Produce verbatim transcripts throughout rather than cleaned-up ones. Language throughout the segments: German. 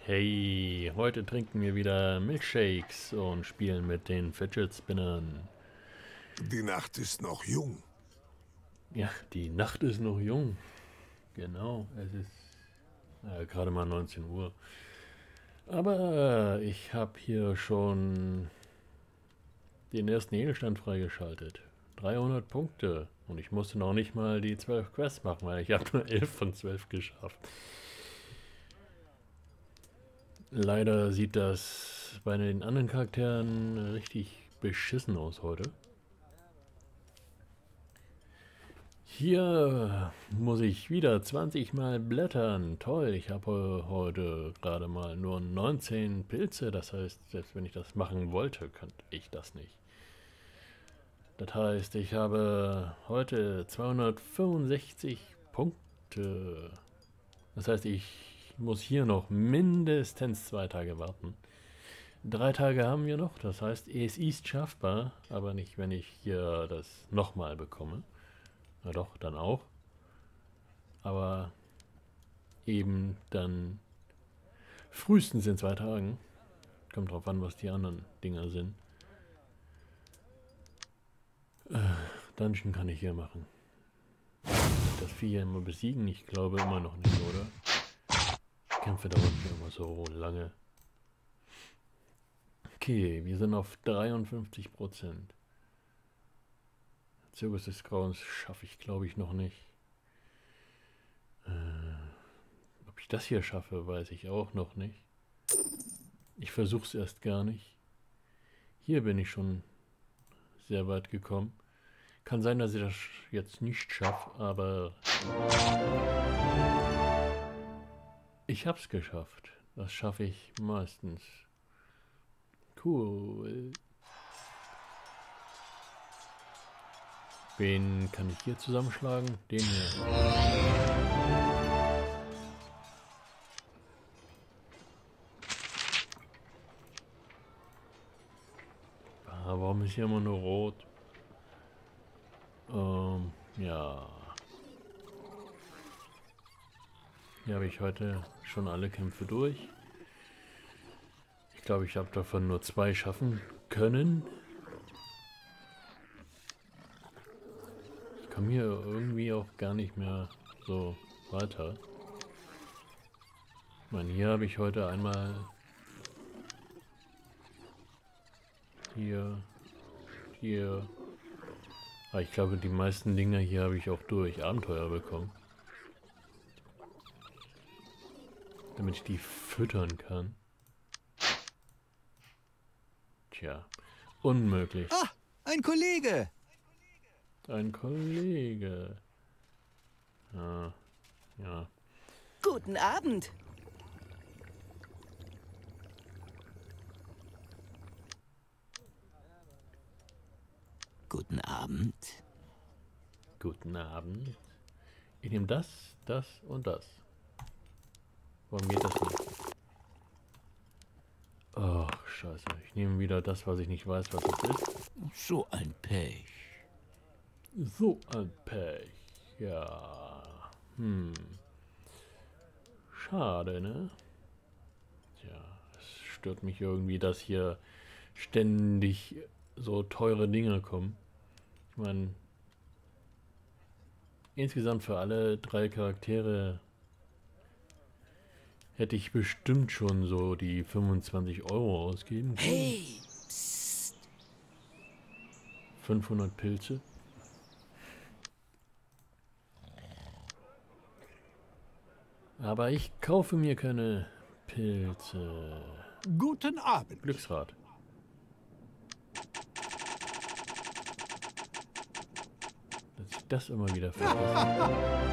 Hey, heute trinken wir wieder Milkshakes und spielen mit den Fidget Spinnern. Die Nacht ist noch jung. Ja, die Nacht ist noch jung. Genau, es ist äh, gerade mal neunzehn Uhr. Aber äh, ich habe hier schon den ersten Edelstand freigeschaltet. dreihundert Punkte. Und ich musste noch nicht mal die zwölf Quests machen, weil ich habe nur elf von zwölf geschafft. Leider sieht das bei den anderen Charakteren richtig beschissen aus heute. Hier muss ich wieder zwanzig Mal blättern. Toll, ich habe heute gerade mal nur neunzehn Pilze. Das heißt, selbst wenn ich das machen wollte, könnte ich das nicht. Das heißt, ich habe heute zweihundertfünfundsechzig Punkte. Das heißt, ich muss hier noch mindestens zwei Tage warten. Drei Tage haben wir noch, das heißt, es ist schaffbar, aber nicht, wenn ich hier das nochmal bekomme. Na doch, dann auch. Aber eben dann frühestens in zwei Tagen. Kommt drauf an, was die anderen Dinger sind. Äh, Dungeon kann ich hier machen. Das Vieh hier immer besiegen? Ich glaube immer noch nicht, oder? Kämpfe dauern immer so lange. Okay, wir sind auf dreiundfünfzig Prozent. Zirkus des Grauens schaffe ich, glaube ich, noch nicht. Äh, ob ich das hier schaffe, weiß ich auch noch nicht. Ich versuche es erst gar nicht. Hier bin ich schon sehr weit gekommen. Kann sein, dass ich das jetzt nicht schaffe, aber ich habe es geschafft. Das schaffe ich meistens. Cool. Wen kann ich hier zusammenschlagen? Den hier. Ah, warum ist hier immer nur rot? Ähm, ja. Hier habe ich heute schon alle Kämpfe durch. Ich glaube, ich habe davon nur zwei schaffen können. Ich komme hier irgendwie auch gar nicht mehr so weiter. Ich meine, hier habe ich heute einmal hier, hier. Aber ich glaube, die meisten Dinge hier habe ich auch durch Abenteuer bekommen. Damit ich die füttern kann. Tja, unmöglich. Ah, ein Kollege! Ein Kollege. Ja, ja. Guten Abend. Guten Abend. Guten Abend. Ich nehme das, das und das. Warum geht das nicht? Ach, scheiße. Ich nehme wieder das, was ich nicht weiß, was das ist. So ein Pech. So ein Pech. Ja. Hm. Schade, ne? Tja, es stört mich irgendwie, dass hier ständig so teure Dinge kommen. Ich meine, insgesamt für alle drei Charaktere hätte ich bestimmt schon so die fünfundzwanzig Euro ausgeben können. Hey, psst. fünfhundert Pilze. Aber ich kaufe mir keine Pilze. Guten Abend. Glücksrad. Dass ich das immer wieder vergesse.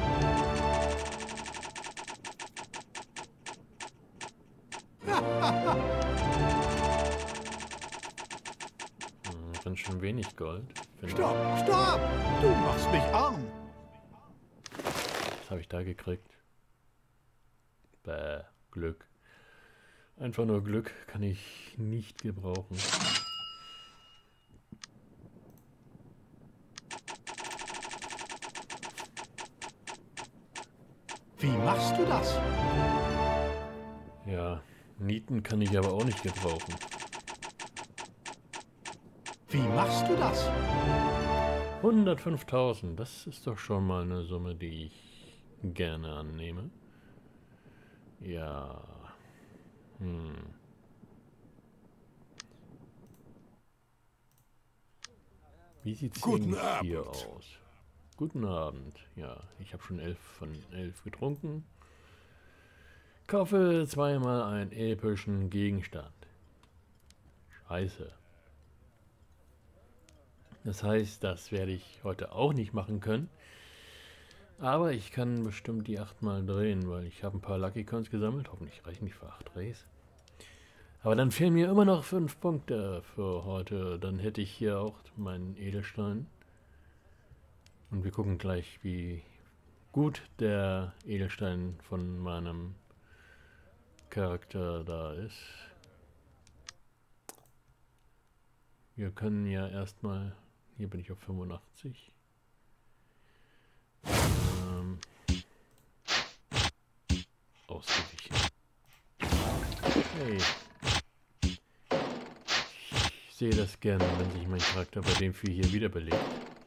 Hm, ganz schön wenig Gold. Stopp, stopp! Du machst mich arm. Was habe ich da gekriegt? Bäh, Glück. Einfach nur Glück kann ich nicht gebrauchen. Wie machst du das? Ja, Nieten kann ich aber auch nicht gebrauchen. Wie machst du das? hundertfünftausend, das ist doch schon mal eine Summe, die ich gerne annehme. Ja. Hm. Wie sieht es Guten hier Abend. aus? Guten Abend. Ja, ich habe schon elf von elf getrunken. Kaufe zweimal einen epischen Gegenstand. Scheiße. Das heißt, das werde ich heute auch nicht machen können. Aber ich kann bestimmt die achtmal drehen, weil ich habe ein paar Lucky Coins gesammelt. Hoffentlich reichen die für acht Drehs. Aber dann fehlen mir immer noch fünf Punkte für heute. Dann hätte ich hier auch meinen Edelstein. Und wir gucken gleich, wie gut der Edelstein von meinem Charakter da ist. Wir können ja erstmal... Hier bin ich auf fünfundachtzig. Ähm, ausgewichen. Hey. Ich sehe das gerne, wenn sich mein Charakter bei dem Vieh hier wiederbelebt.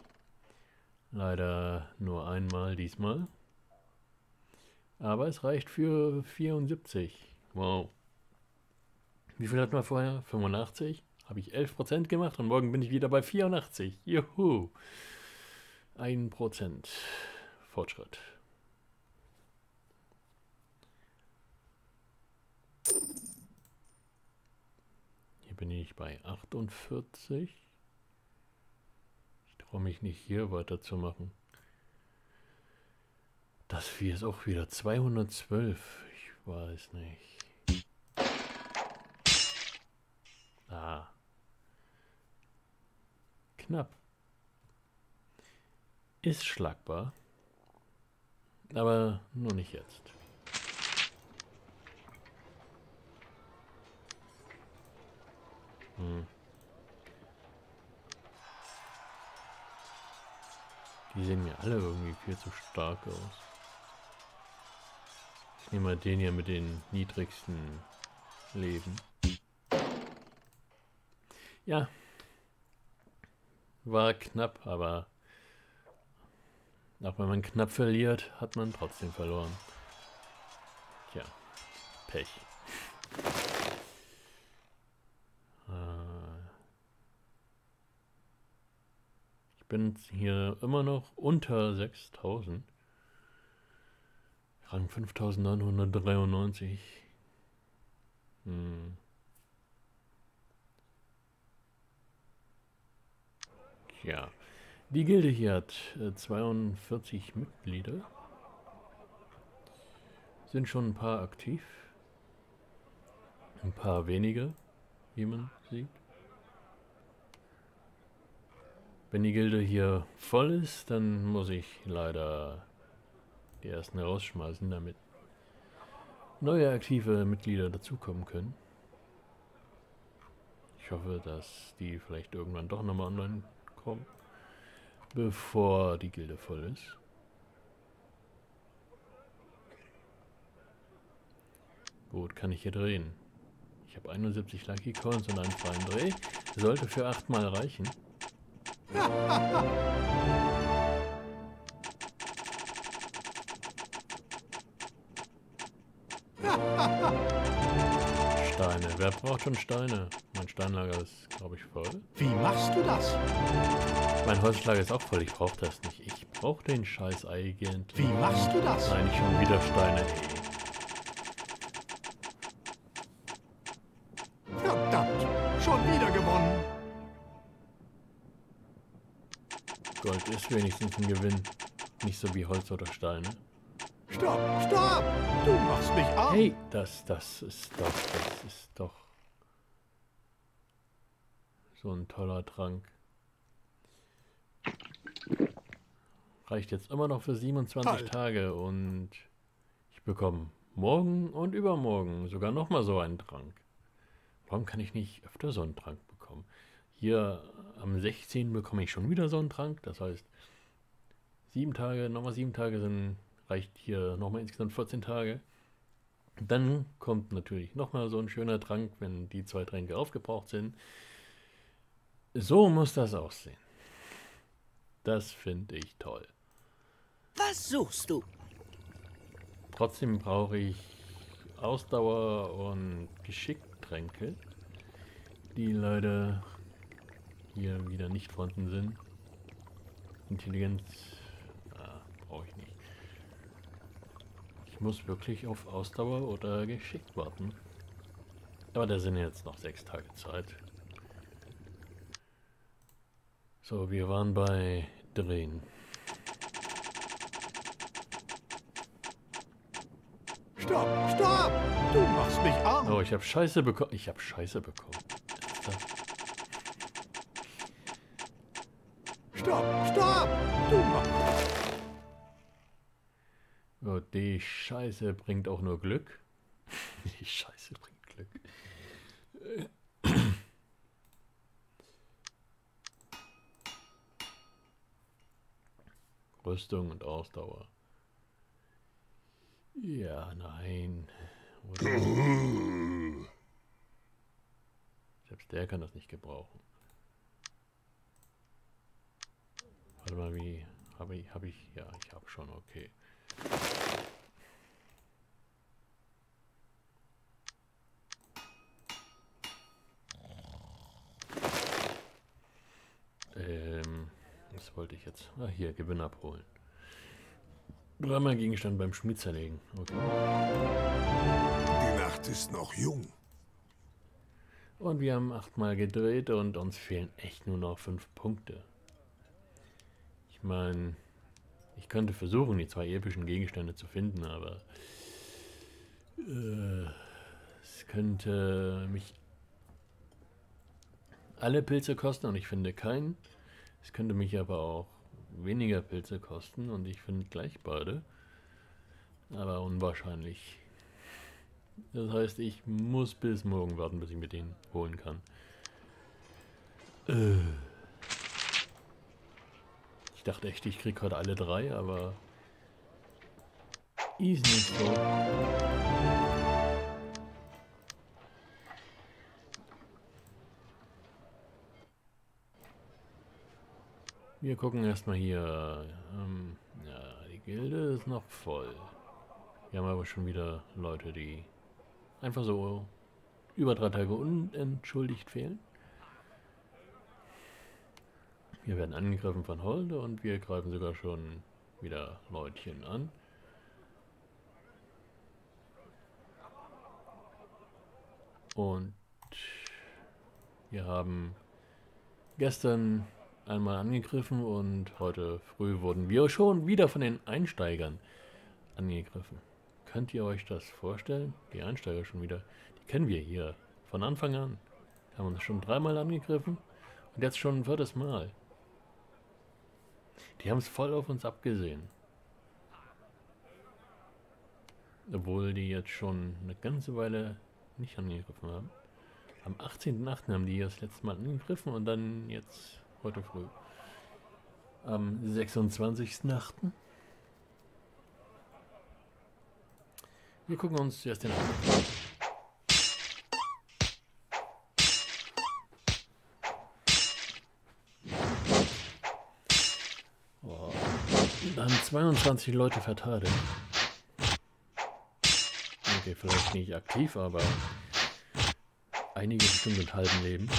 Leider nur einmal diesmal. Aber es reicht für vierundsiebzig. Wow. Wie viel hatten wir vorher? fünfundachtzig? Habe ich elf Prozent gemacht und morgen bin ich wieder bei vierundachtzig. Juhu. ein Prozent Fortschritt. Hier bin ich bei achtundvierzig. Ich traue mich nicht, hier weiterzumachen. Das Vieh ist auch wieder zweihundertzwölf. Ich weiß nicht. Ah. Knapp. Ist schlagbar. Aber nur nicht jetzt. Hm. Die sehen mir alle irgendwie viel zu stark aus. Ich nehme mal den hier mit den niedrigsten Leben. Ja. War knapp, aber auch wenn man knapp verliert, hat man trotzdem verloren. Tja, Pech. Äh, ich bin hier immer noch unter sechstausend. Rang fünftausendneunhundertdreiundneunzig. Hm. Ja, die Gilde hier hat äh, zweiundvierzig Mitglieder. Sind schon ein paar aktiv. Ein paar wenige, wie man sieht. Wenn die Gilde hier voll ist, dann muss ich leider die ersten rausschmeißen, damit neue aktive Mitglieder dazukommen können. Ich hoffe, dass die vielleicht irgendwann doch nochmal online kommen, bevor die Gilde voll ist. Gut, kann ich hier drehen. Ich habe einundsiebzig Lucky Coins und einen freien Dreh. Sollte für achtmal reichen. Steine. Wer braucht schon Steine? Mein Steinlager ist, glaube ich, voll. Wie machst du das? Mein Holzlager ist auch voll. Ich brauche das nicht. Ich brauche den Scheiß eigentlich. Wie machst du das? Nein, ich schon wieder Steine. Verdammt, schon wieder gewonnen. Gold ist wenigstens ein Gewinn. Nicht so wie Holz oder Steine. Stopp, stopp! Du machst mich arm. Hey, das, das ist doch, das ist doch so ein toller Trank. Reicht jetzt immer noch für siebenundzwanzig Halt. Tage und ich bekomme morgen und übermorgen sogar nochmal so einen Trank. Warum kann ich nicht öfter so einen Trank bekommen? Hier am sechzehnten bekomme ich schon wieder so einen Trank. Das heißt, sieben Tage, nochmal sieben Tage sind, reicht hier nochmal insgesamt vierzehn Tage. Dann kommt natürlich nochmal so ein schöner Trank, wenn die zwei Tränke aufgebraucht sind. So muss das aussehen. Das finde ich toll. Was suchst du? Trotzdem brauche ich Ausdauer und Geschicktränke, die leider hier wieder nicht vorhanden sind. Intelligenz ah, brauche ich nicht. Ich muss wirklich auf Ausdauer oder Geschick warten. Aber da sind jetzt noch sechs Tage Zeit. So, wir waren bei Drehen. Stopp, stopp! Du machst mich arm. Oh, ich habe Scheiße bekommen. Ich habe Scheiße bekommen. Stopp, stopp! Du machst... Oh, die Scheiße bringt auch nur Glück. Die Scheiße bringt Glück. Rüstung und Ausdauer. Ja, nein. Oder selbst der kann das nicht gebrauchen. Warte mal, wie habe ich, habe ich, ja, ich habe schon, okay. Ähm, was wollte ich jetzt? Ah, hier, Gewinn abholen. Dreimal Gegenstand beim Schmied zerlegen. Okay. Die Nacht ist noch jung. Und wir haben achtmal gedreht und uns fehlen echt nur noch fünf Punkte. Ich meine, ich könnte versuchen, die zwei epischen Gegenstände zu finden, aber äh, es könnte mich alle Pilze kosten und ich finde keinen. Es könnte mich aber auch weniger Pilze kosten und ich finde gleich beide. Aber unwahrscheinlich. Das heißt, ich muss bis morgen warten, bis ich mir den holen kann. Äh. Ich dachte echt, ich kriege heute alle drei, aber ist nicht so. Wir gucken erstmal hier. Ähm, ja, die Gilde ist noch voll. Wir haben aber schon wieder Leute, die einfach so über drei Tage unentschuldigt fehlen. Wir werden angegriffen von Holde und wir greifen sogar schon wieder Leutchen an. Und wir haben gestern einmal angegriffen und heute früh wurden wir schon wieder von den Einsteigern angegriffen. Könnt ihr euch das vorstellen? Die Einsteiger schon wieder. Die kennen wir hier von Anfang an. Haben uns schon dreimal angegriffen und jetzt schon ein viertes Mal. Die haben es voll auf uns abgesehen. Obwohl die jetzt schon eine ganze Weile nicht angegriffen haben. Am achtzehnten achten haben die das letzte Mal angegriffen und dann jetzt heute früh. Am sechsundzwanzigsten achten Wir gucken uns erst den an. Oh. Da haben zweiundzwanzig Leute verteidigt. Okay, vielleicht nicht aktiv, aber einige bestimmt mit halbem Leben.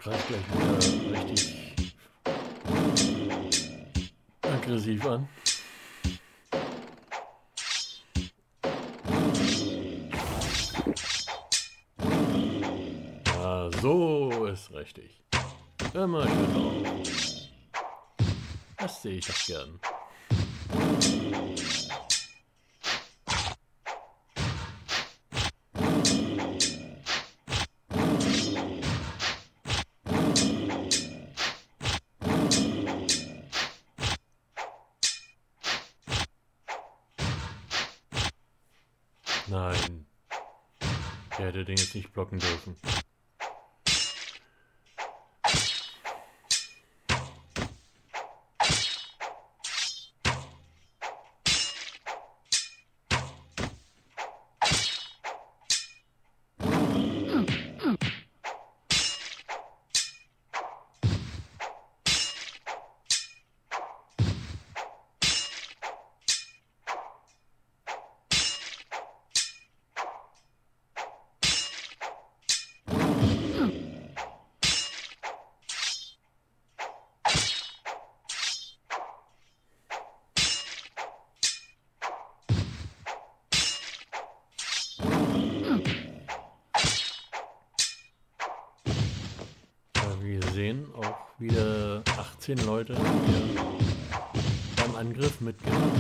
greift gleich wieder richtig aggressiv an. Ja, so ist richtig. Immer schön drauf. Das sehe ich doch gern. Nein. Der hätte den jetzt nicht blocken dürfen. Wir sehen auch wieder achtzehn Leute hier beim Angriff mitgemacht.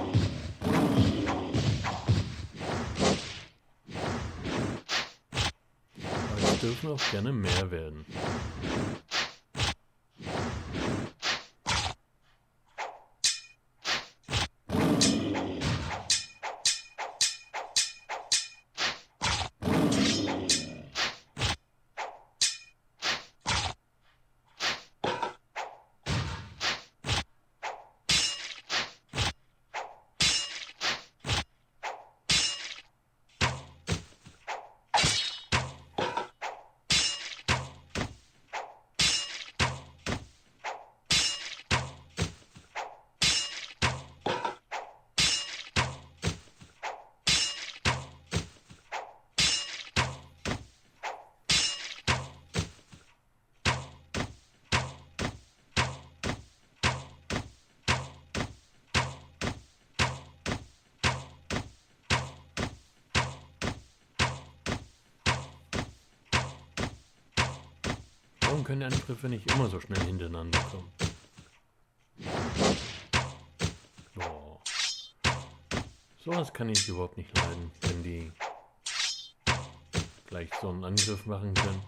Aber es dürfen auch gerne mehr werden. Warum können die Angriffe nicht immer so schnell hintereinander kommen? Oh. Sowas kann ich überhaupt nicht leiden, wenn die gleich so einen Angriff machen können.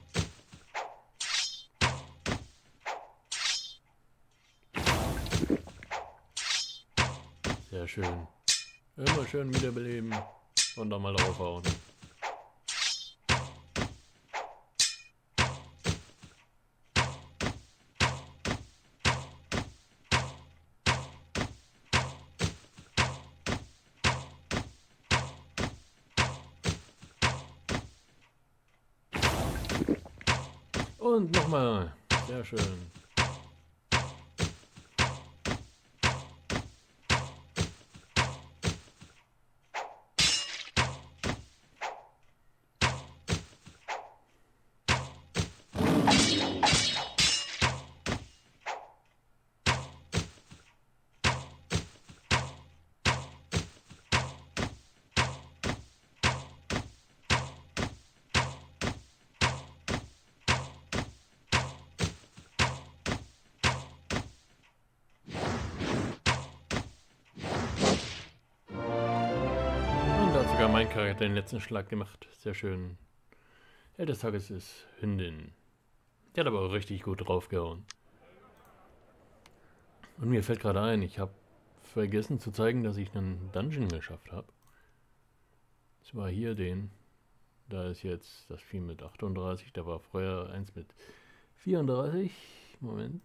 Sehr schön. Immer schön wiederbeleben und dann mal draufhauen. Und nochmal. Sehr schön. Sogar mein Charakter den letzten Schlag gemacht. Sehr schön. Held des Tages ist Hündin. Die hat aber auch richtig gut draufgehauen. Und mir fällt gerade ein, ich habe vergessen zu zeigen, dass ich einen Dungeon geschafft habe. Das war hier den. Da ist jetzt das Vieh mit achtunddreißig. Da war vorher eins mit vierunddreißig. Moment.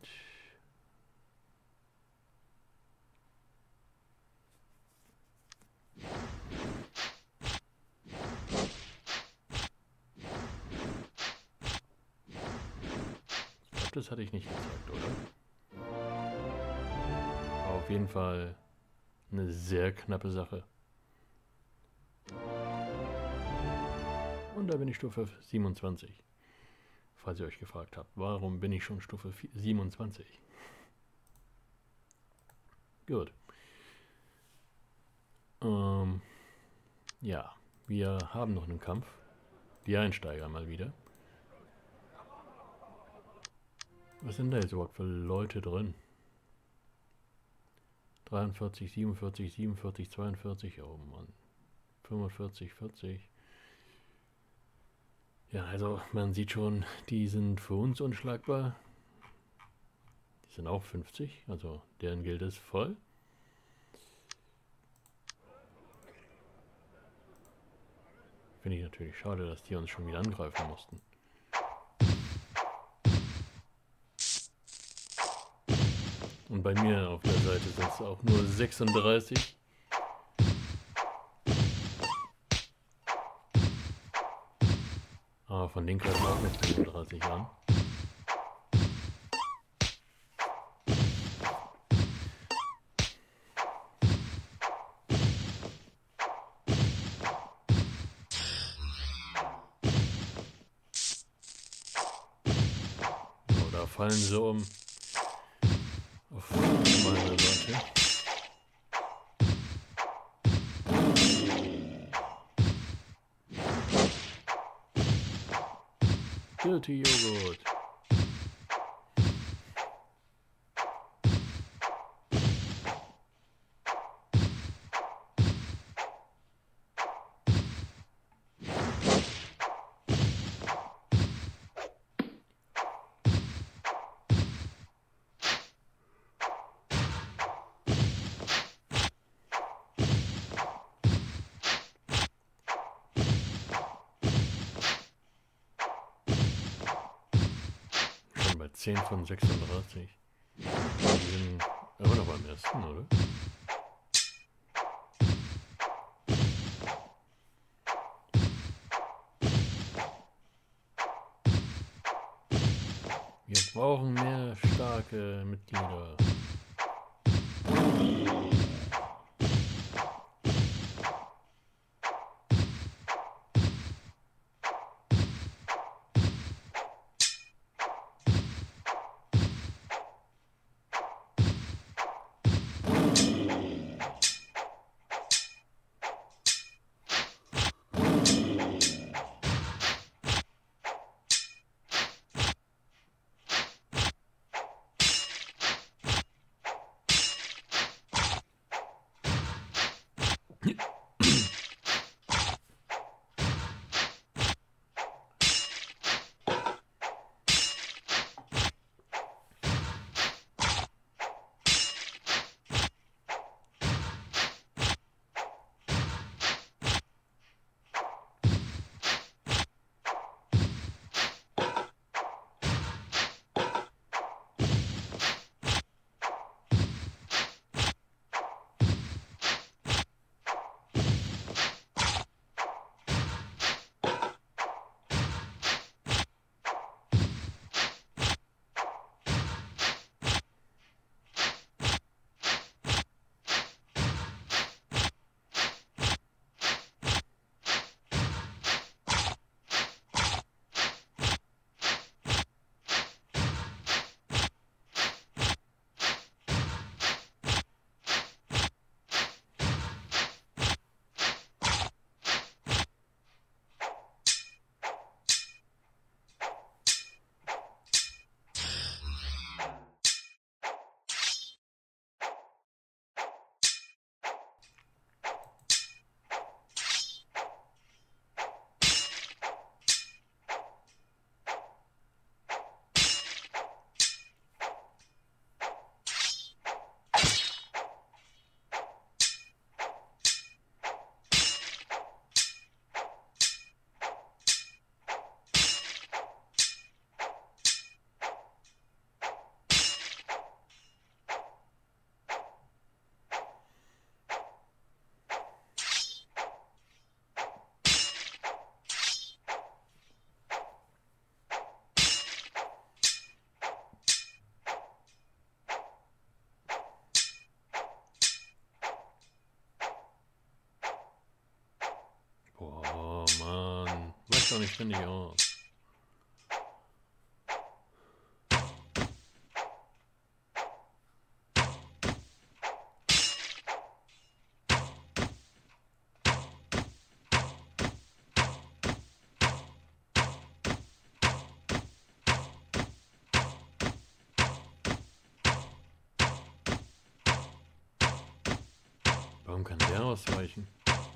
Das hatte ich nicht gezeigt, oder? Aber auf jeden Fall eine sehr knappe Sache. Und da bin ich Stufe siebenundzwanzig. falls ihr euch gefragt habt, warum bin ich schon Stufe siebenundzwanzig? Gut. Ähm, ja, wir haben noch einen Kampf. Die Einsteiger mal wieder. Was sind da jetzt überhaupt für Leute drin? dreiundvierzig, siebenundvierzig, siebenundvierzig, zweiundvierzig, oh Mann. fünfundvierzig, vierzig. Ja, also man sieht schon, die sind für uns unschlagbar. Die sind auch fünfzig, also deren Gilde ist voll. Finde ich natürlich schade, dass die uns schon wieder angreifen mussten. Und bei mir auf der Seite sind es auch nur sechsunddreißig. Aber von denen greifen auch noch fünfunddreißig an. So, da fallen sie um. Auf meine Seite. Dirty Joghurt. zehn von sechsunddreißig. Die sind immer noch beim ersten, oder? Wir brauchen mehr starke Mitglieder. Boah, Mann. Weiß doch nicht ständig aus. Warum kann der ausweichen?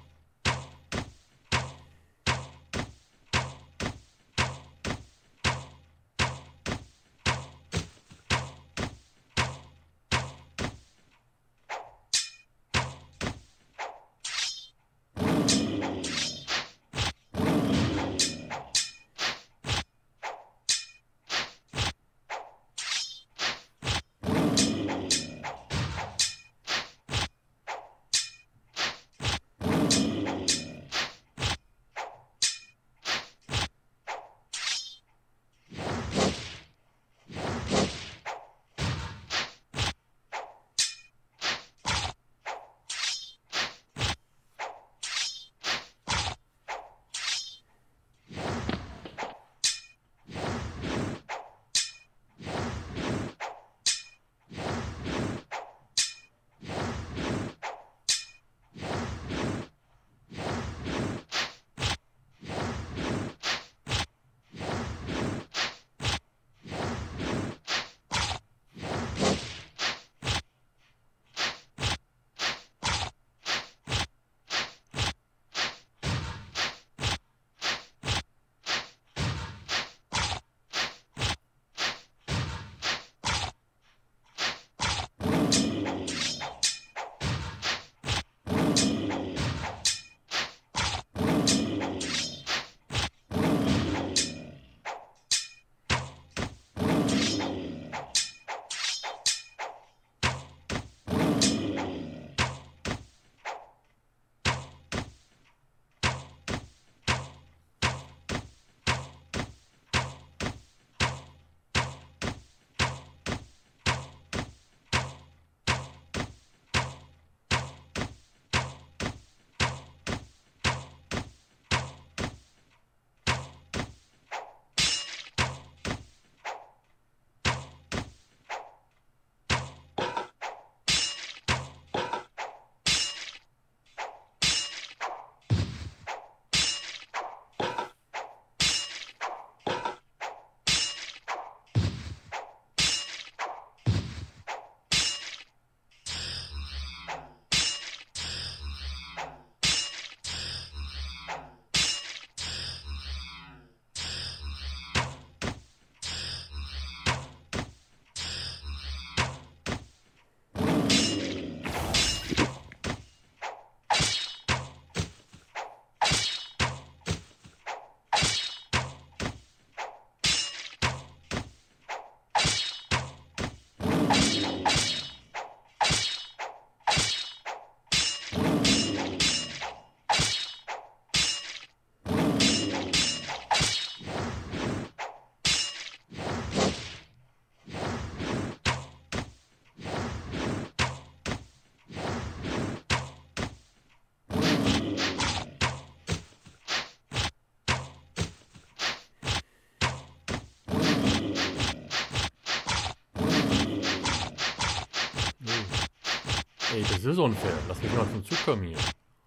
Ey, das ist unfair. Lass mich mal zum Zug kommen hier.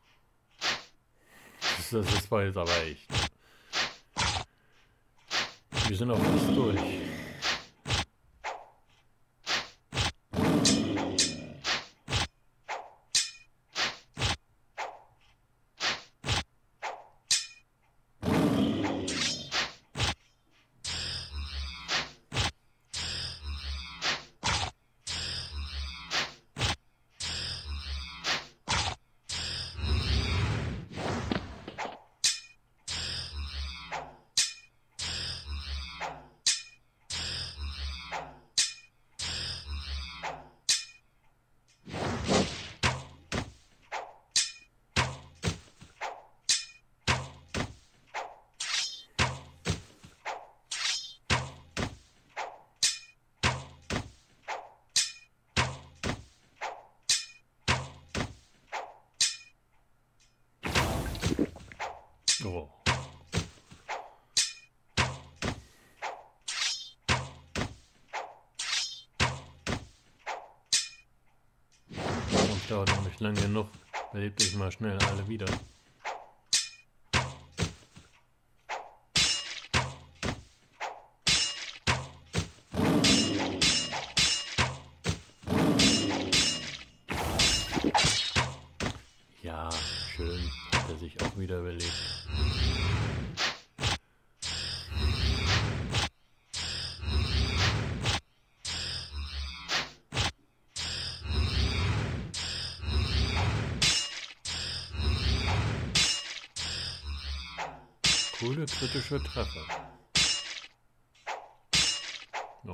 Das, das, das war jetzt aber echt. Wir sind auch fast durch. Oh. Das dauert noch nicht lange genug. Belebt euch mal schnell alle wieder. auch wieder belebt. Coole kritische Treffer. Oh.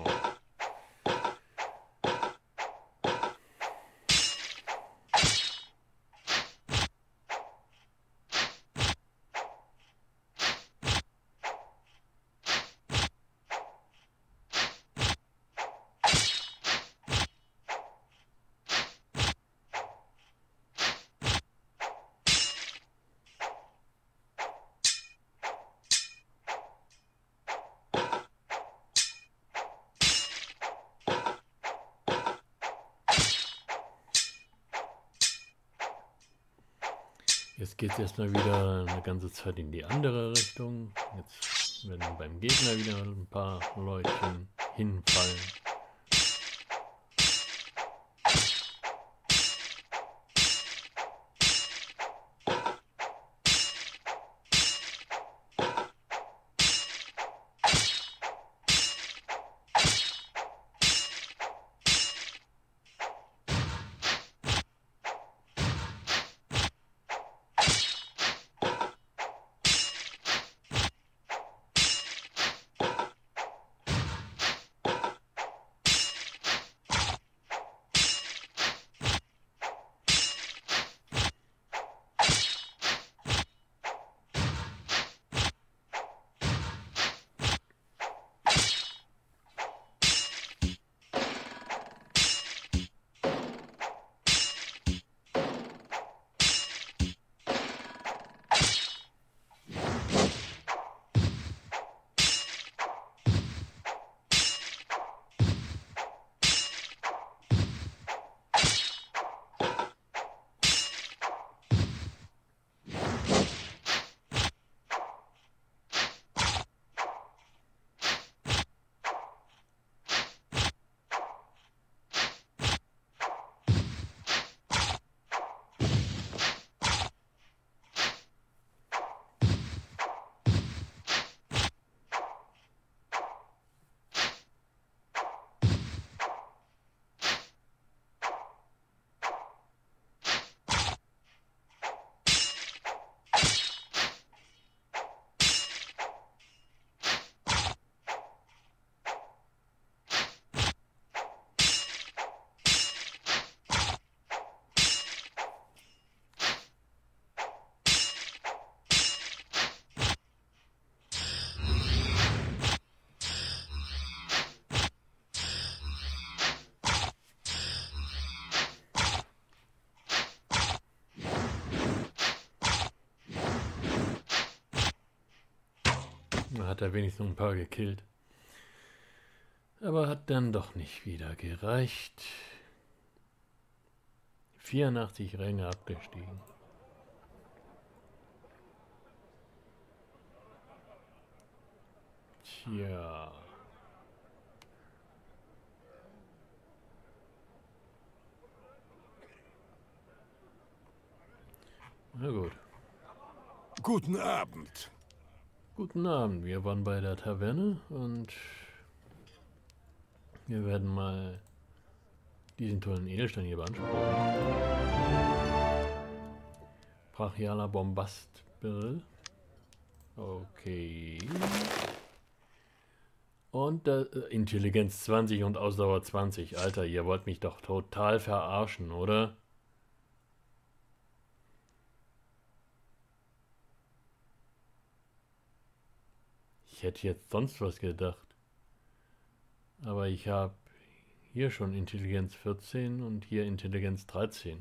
Jetzt geht es erstmal wieder eine ganze Zeit in die andere Richtung. Jetzt werden beim Gegner wieder ein paar Leutchen hinfallen. Hat er wenigstens ein paar gekillt. Aber hat dann doch nicht wieder gereicht. vierundachtzig Ränge abgestiegen. Tja. Na gut. Guten Abend. Guten Abend, wir waren bei der Taverne und wir werden mal diesen tollen Edelstein hier beanspruchen. Brachialer Bombastbrill. Okay. Und äh, Intelligenz zwanzig und Ausdauer zwanzig. Alter, ihr wollt mich doch total verarschen, oder? Ich hätte jetzt sonst was gedacht. Aber ich habe hier schon Intelligenz vierzehn und hier Intelligenz dreizehn.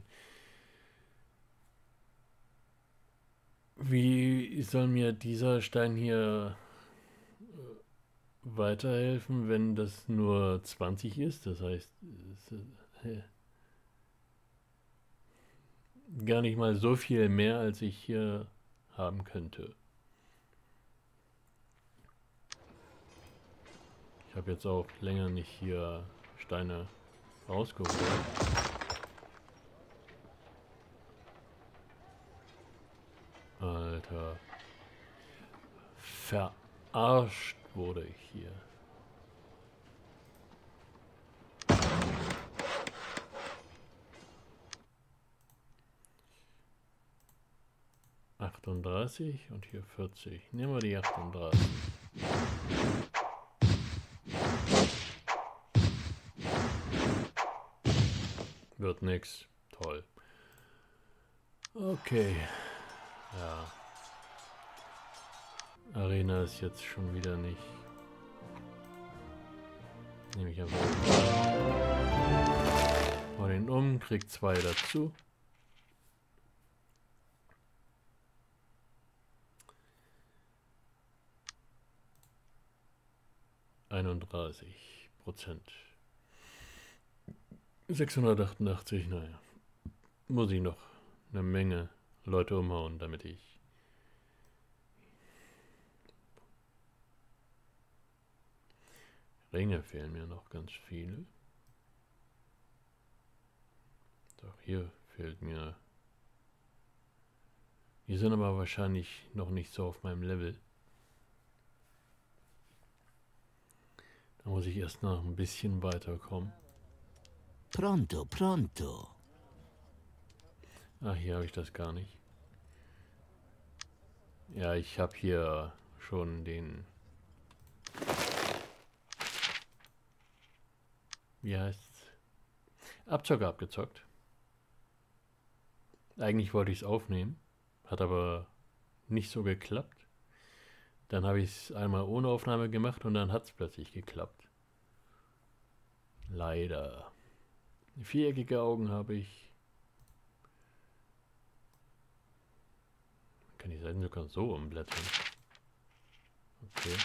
Wie soll mir dieser Stein hier weiterhelfen, wenn das nur zwanzig ist? Das heißt, es ist gar nicht mal so viel mehr, als ich hier haben könnte. Ich habe jetzt auch länger nicht hier Steine rausgeholt. verarscht wurde ich hier. achtunddreißig und hier vierzig. Nehmen wir die achtunddreißig. Wird nix. Toll. Okay. Ja. Arena ist jetzt schon wieder nicht. Nehme ich einfach mal den um, krieg zwei dazu. einunddreißig Prozent. sechshundertachtundachtzig, naja. Muss ich noch eine Menge Leute umhauen, damit ich Ringe fehlen mir noch ganz viele. Doch hier fehlt mir. Die sind aber wahrscheinlich noch nicht so auf meinem Level. Da muss ich erst noch ein bisschen weiterkommen. Pronto, pronto. Ah, hier habe ich das gar nicht. Ja, ich habe hier schon den... Wie heißt's? Abzocker abgezockt. Eigentlich wollte ich es aufnehmen, hat aber nicht so geklappt. Dann habe ich es einmal ohne Aufnahme gemacht und dann hat es plötzlich geklappt. Leider. Viereckige Augen habe ich. Kann die Seiten sogar so umblättern. Okay.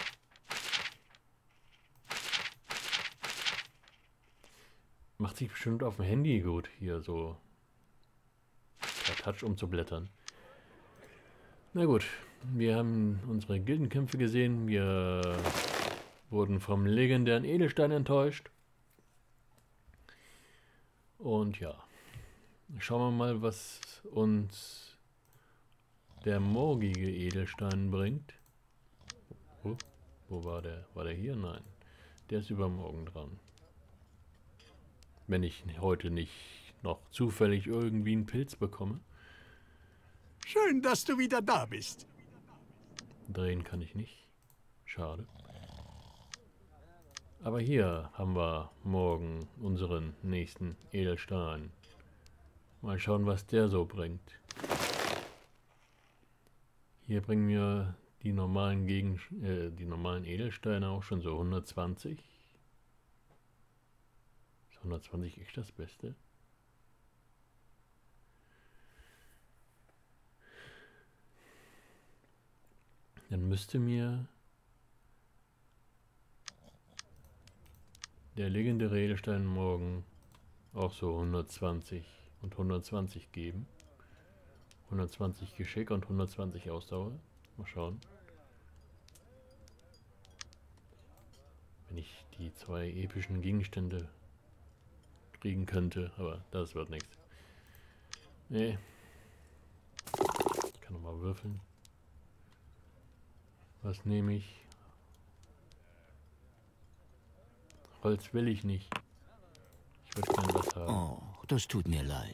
Macht sich bestimmt auf dem Handy gut, hier so per Touch umzublättern. Na gut, wir haben unsere Gildenkämpfe gesehen. Wir wurden vom legendären Edelstein enttäuscht. Und ja, schauen wir mal, was uns der morgige Edelstein bringt. Oh, wo war der? War der hier? Nein, der ist übermorgen dran. Wenn ich heute nicht noch zufällig irgendwie einen Pilz bekomme. Schön, dass du wieder da bist. Drehen kann ich nicht. Schade. Aber hier haben wir morgen unseren nächsten Edelstein. Mal schauen, was der so bringt. Hier bringen wir die normalen, Gegen äh, die normalen Edelsteine auch schon so hundertzwanzig. Ist hundertzwanzig echt das Beste? Dann müsste mir der legendäre Edelstein morgen auch so hundertzwanzig und hundertzwanzig geben. hundertzwanzig Geschick und hundertzwanzig Ausdauer. Mal schauen. Wenn ich die zwei epischen Gegenstände kriegen könnte, aber das wird nichts. Nee. Ich kann nochmal würfeln. Was nehme ich? Holz will ich nicht. Ich würde gerne was haben. Oh, das tut mir leid.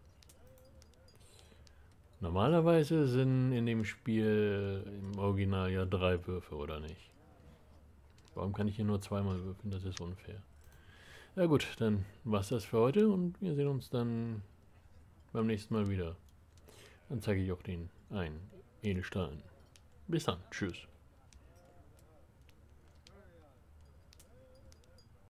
Normalerweise sind in dem Spiel im Original ja drei Würfe, oder nicht? Warum kann ich hier nur zweimal würfeln? Das ist unfair. Ja gut, dann war's das für heute und wir sehen uns dann beim nächsten Mal wieder. Dann zeige ich auch den einen Edelstein. Bis dann. Tschüss.